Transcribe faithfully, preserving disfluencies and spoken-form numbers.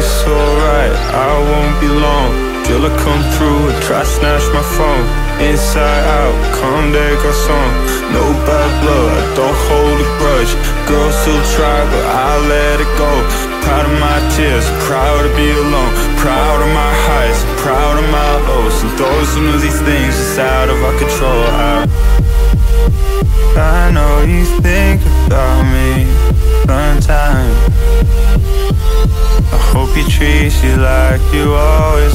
it's alright, I won't be long. Driller come through and try snatch my phone. Inside out, come there, garçon. No bad blood, I don't hold a grudge. Girls still try, but I'll let it go. Proud of my tears, proud to be alone. Proud of my highs, proud of my lows. And those who knew these things just out of our control. I, I know you think about me sometimes. I hope he treats you like you always